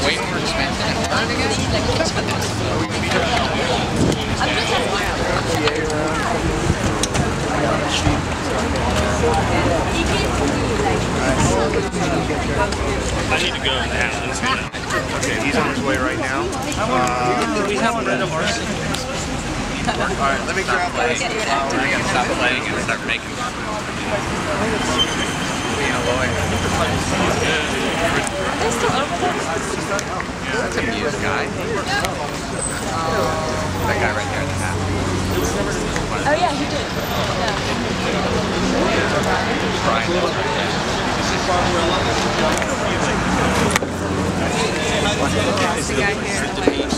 way more expensive than burning it. What's with this? I need to go now. Okay, he's on his way right now. Do we have a red of ours? Alright, let me grab that. I gotta stop playing and start making being a lawyer. That's a Muse guy. That guy right there in the hat. Oh yeah, he did. Brian knows right there. The guy here.